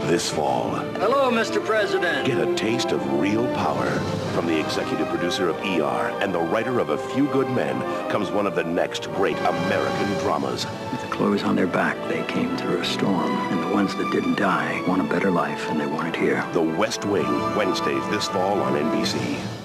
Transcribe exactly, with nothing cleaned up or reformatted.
This fall, Hello, Mister President. get a taste of real power. From the executive producer of E R and the writer of A Few Good Men comes one of the next great American dramas. With the clothes on their back, they came through a storm. And the ones that didn't die want a better life, and they want it here. The West Wing, Wednesdays this fall on N B C.